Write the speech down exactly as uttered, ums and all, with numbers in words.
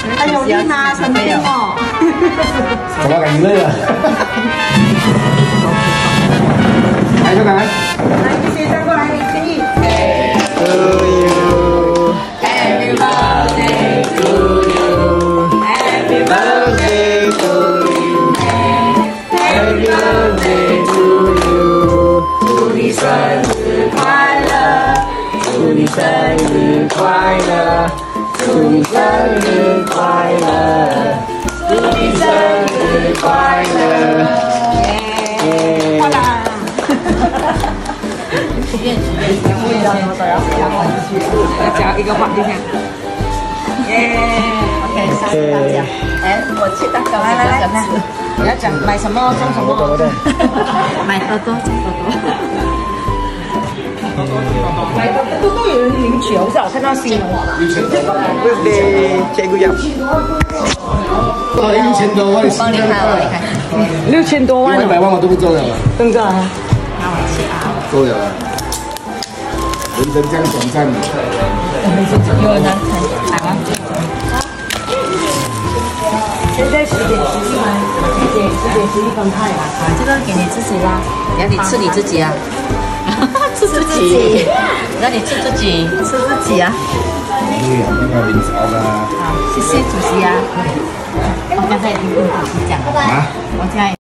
还有丽娜身边哦。 怎么感觉了？来，小凯。来，谢谢，再过来，可以。To you, happy birthday to you, happy birthday to you, happy birthday to you， 祝你生日快乐，祝你生日快乐，祝你生日快乐，祝你生日快乐。好啦。 许愿许愿，不一样的都要加上去，要加一个画一下。耶 ，OK， 谢谢大家。哎，我切蛋糕，来来来，看，你要讲买什么送什么，买多多送多多。买多多都有人领取，我我看到新闻。 对，这个样。六千多万， 帮你看，我你看， 六千多万， 一百万我都不做了。 真的啊？ 那我切啊。 够了。人生这样短暂。 有人很台湾。 现在十点十一分，十点十点十一分派啊。 啊，这个给你自己啦，让你吃你自己啊。吃自己，让你吃自己，吃自己啊。 对呀，那个名字啊。 好，谢谢主席啊。我刚才也听主席讲了，我现在。